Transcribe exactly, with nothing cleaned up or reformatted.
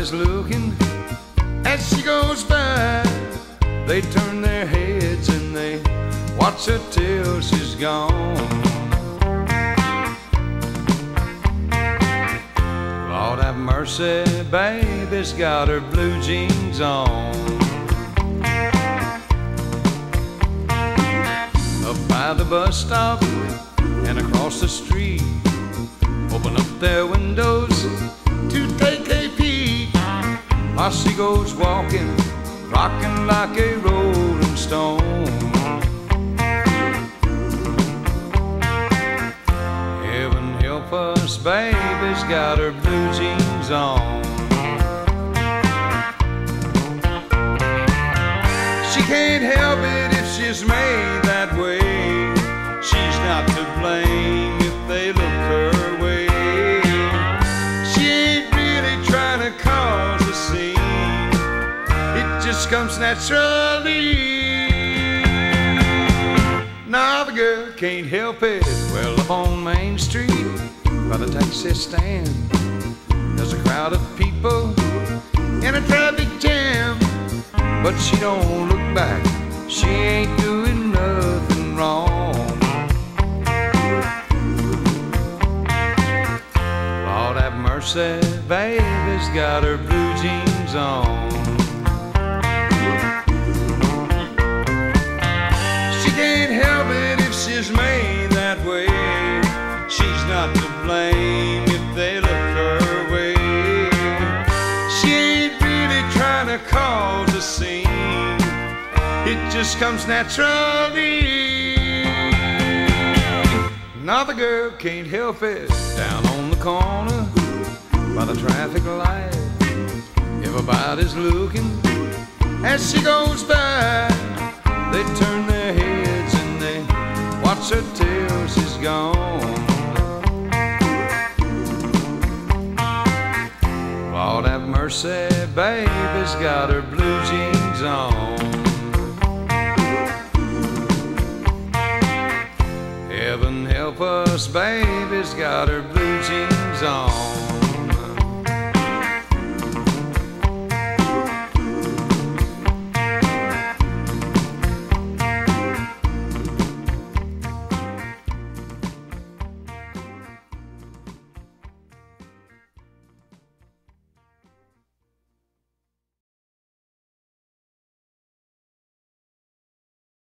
Everybody's looking as she goes by. They turn their heads and they watch her till she's gone. Lord have mercy, baby's got her blue jeans on. Up by the bus stop and across the street, open up their windows to take a peek, while she goes walking, rocking like a rolling stone. Heaven help us, baby's got her blue jeans on. She can't help it if she's made that way. She's not to blame if they look her way. She ain't really trying to cause a scene, it just comes naturally. Now the girl can't help it. Well, up on Main Street by the taxi stand, there's a crowd of people in a traffic jam, but she don't look back, she ain't doing nothing wrong. Lord have mercy, baby's got her blue jeans on. She can't help it if she's made that way. She's not to blame if they look her way. She ain't really trying to cause a scene, it just comes naturally. Now the girl can't help it. Down on the corner by the traffic light, everybody's looking as she goes by. They turn their heads and they watch her till she's gone. Lord have mercy, baby's got her blue jeans on. Heaven help us, baby's got her blue jeans on.